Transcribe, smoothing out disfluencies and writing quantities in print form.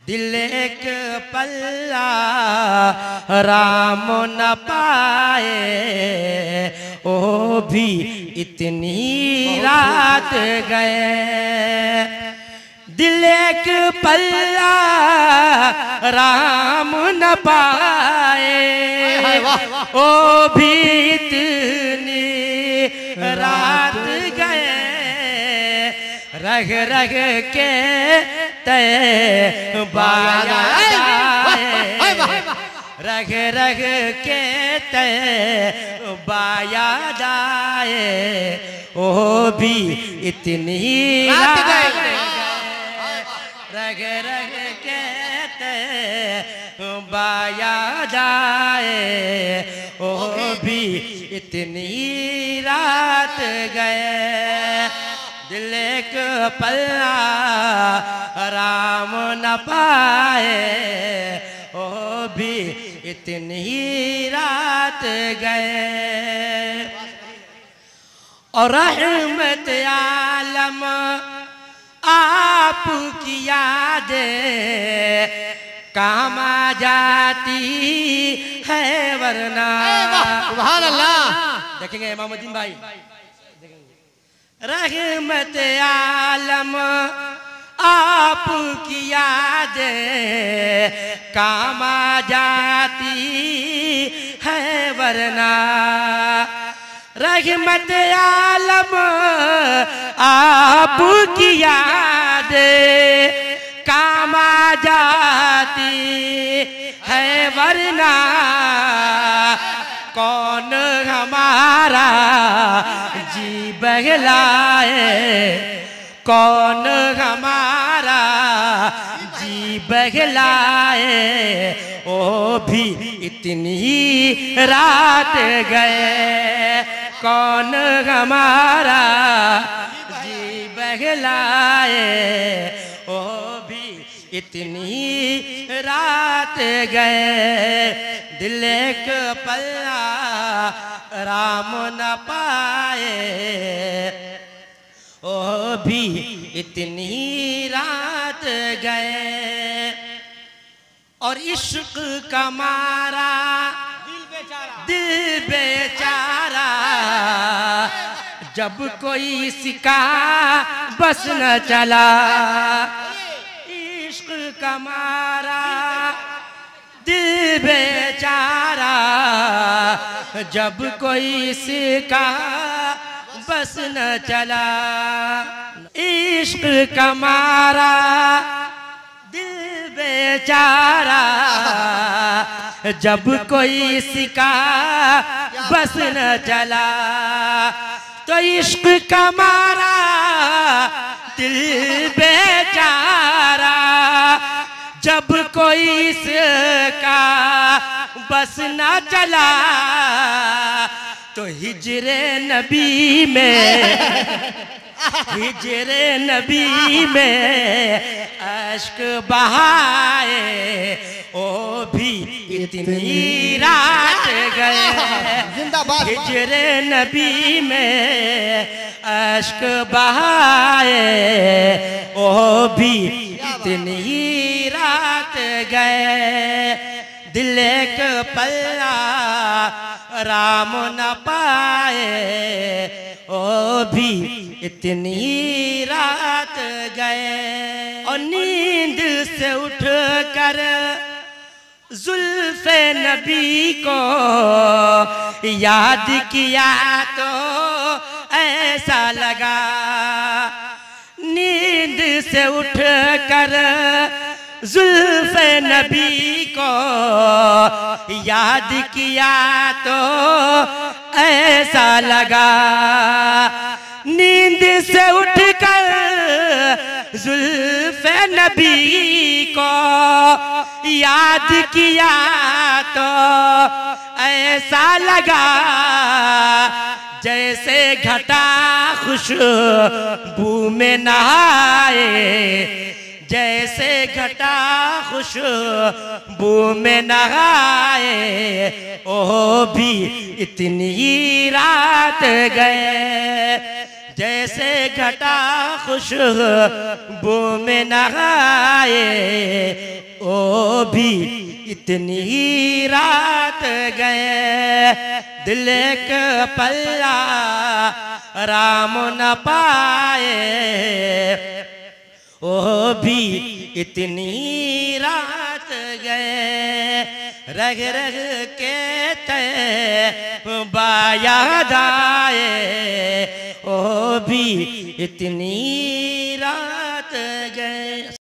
दिल एक पल्ला राम न पाए, ओ भी इतनी रात गए। दिल एक पल्ला राम न पाए, ओ भी इतनी रात गए। रग रग के तय बाया जाए, रग रग के तय बाया जाए, ओ भी इतनी रात गए। रग रग के तय बाया जाए, ओ भी इतनी रात गए। दिल एक पल्ला राम न पाए, ओ भी इतनी रात गए। और रहमत आलम आपकी यादें काम आ जाती है वरना। सुभान अल्लाह। देखेंगे इमामुद्दीन भाई, रहमत आलम आपकी यादें काम आ जाती है वरना। रहमत आलम आपकी यादें काम आ जाती है वरना। कौन हमारा जी बहलाए, कौन हमारा जी बहलाए, ओ भी इतनी रात गए। कौन हमारा जी बहलाए, ओ भी इतनी रात गए। दिल एक पल्ला राम न पाए, ओ भी इतनी रात गए। और इश्क का मारा दिल बेचारा, जब कोई सिका बस न चला। इश्क का मारा दिल बेचारा, जब कोई सिका बस न चला। इश्क का मारा दिल बेचारा, जब कोई सिका बस न चला। तो इश्क का मारा दिल बेचारा, जब कोई इसका बस न चला। तो हिजरे नबी में, हिजरे नबी में अश्क बहाए, ओ भी इतनी रात गए। हिजरे नबी में अश्क बहाए, ओ भी इतनी रात गए। दिल एक पल्ला राम न पाए, ओ भी इतनी रात गए। और नींद से उठ कर जुल्फ़े नबी को याद किया तो ऐसा लगा। नींद से उठ कर जुल्फ़े नबी को याद किया तो ऐसा लगा। नींद से उठ कर जुल्फ़े नबी को याद किया तो ऐसा लगा, जैसे घटा खुशबू में नहाए। जैसे घटा खुशबू में नहाए, ओ भी इतनी रात गए। जैसे घटा खुशबू में नहाए, भी इतनी रात गए दिल के पल्ला राम न पाए। ओ भी इतनी रात गए रग रग के ते बाया दाए। ओ भी इतनी